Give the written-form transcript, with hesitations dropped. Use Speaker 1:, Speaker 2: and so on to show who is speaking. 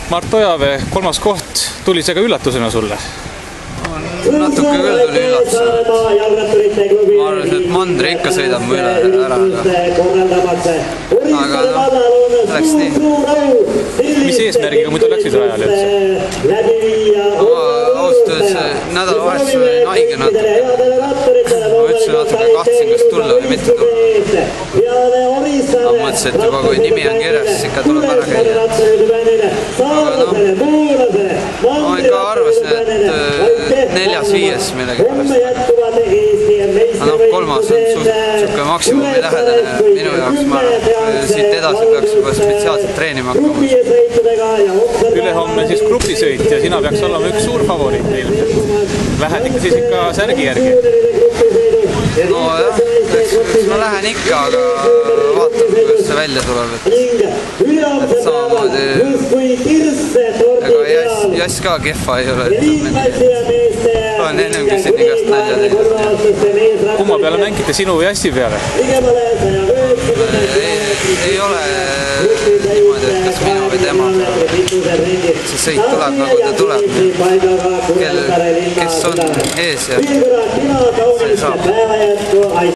Speaker 1: Mart Ojavee, 3. koht, tuli see ka üllatusena sulle?
Speaker 2: Natuke küll tuli üllatusena. Ma arvasin, et Mandri ikka sõidab mu üle ära. Aga läks nii.
Speaker 1: Mis eesmärgiga muidu läksid rajale üldse?
Speaker 2: Ausalt öeldes nädalavahetus olin haige natuke. Ma ütlesin natuke kahtlesin, kas tulla või mitte tulla. Ma mõtlesin, et juba kui nimi on kirjas, siis ikka tuleb ära käia. Aga ma ikka arvasin, et 4.5 millegi pärast. Aga 3. on suhke maksimumi lähedane minu jaoks. Ma siit edasi peaks juba spetsiaalselt treenima hakkama.
Speaker 1: Ülehomme siis grupisõit ja sina peaks olema üks suur favoriit ilmselt. Lähed ikka siis ikka särgi järgi?
Speaker 2: No jah, ma lähen ikka, aga vaatan, kuidas see välja tuleb. Et samamoodi, ega jass ka kehva ei ole. Olen ennem küsin igast nalja teinud.
Speaker 1: Kumma peale mängite, sinu või jassi peale?
Speaker 2: Ei ole niimoodi, et kas minu või tema. See sõit tuleb nagu ta tuleb. Kes on ees ja see saab.